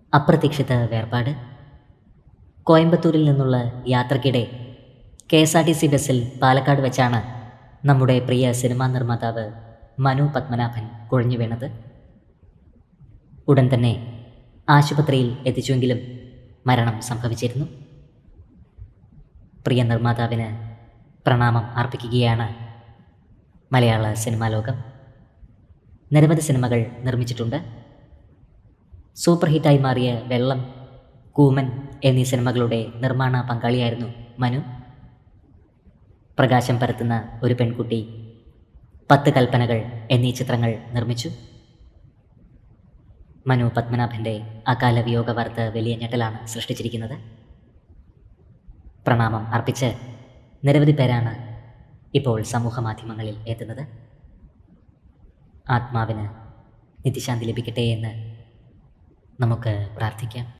അപ്രതീക്ഷിത വേർപാട്. കോയമ്പത്തൂരിൽ നിന്നുള്ള യാത്രക്കിടെ KSRTC ബസ്സിൽ പാലക്കാട് വെച്ചാണ് നമ്മുടെ പ്രിയ സിനിമാ നിർമ്മാതാവ് മനു പത്മനാഭൻ കുഴഞ്ഞു വീണത്. ഉടൻ തന്നെ ആശുപത്രിയിൽ എത്തിച്ചുവെങ്കിലും മരണം സംഭവിച്ചിരുന്നു. പ്രിയ നിർമ്മാതാവിന് പ്രണാമം അർപ്പിക്കുകയാണ് മലയാള സിനിമാ ലോകം. നിരവധി സിനിമകൾ നിർമ്മിച്ചിട്ടുണ്ട്. സൂപ്പർ ഹിറ്റായി മാറിയ വെള്ളം, കൂമൻ എന്നീ സിനിമകളുടെ നിർമ്മാണ പങ്കാളിയായിരുന്നു മനു. പ്രകാശം പരത്തുന്ന ഒരു പെൺകുട്ടി, 10 കൽപ്പനകൾ എന്നീ ചിത്രങ്ങൾ നിർമ്മിച്ചു. മനു പത്മനാഭൻ്റെ അകാല വിയോഗ വാർത്ത വലിയ ഞെട്ടലാണ് സൃഷ്ടിച്ചിരിക്കുന്നത്. പ്രണാമം അർപ്പിച്ച് നിരവധി പേരാണ് ഇപ്പോൾ സമൂഹ മാധ്യമങ്ങളിൽ എത്തുന്നത്. ആത്മാവിന് നിത്യശാന്തി ലഭിക്കട്ടെ എന്ന് നമുക്ക് പ്രാർത്ഥിക്കാം.